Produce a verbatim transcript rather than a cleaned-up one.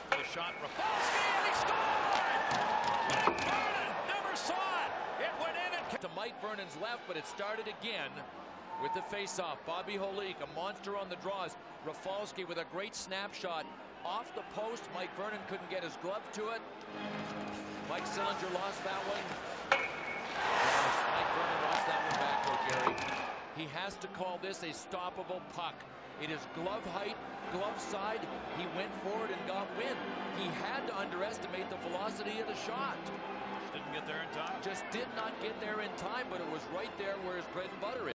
for the shot. Rafalski, and he scored! Mike Vernon never saw it. It went in and to Mike Vernon's left, but it started again with the face-off. Bobby Holik, a monster on the draws. Rafalski with a great snapshot off the post. Mike Vernon couldn't get his glove to it. Mike Sillinger lost that one. Mike Vernon lost that one back, though, Gary. He has to call this a stoppable puck. It is glove height, glove side. He went forward and got wind. He had to underestimate the velocity of the shot. Just didn't get there in time. Just did not get there in time, but it was right there where his bread and butter is.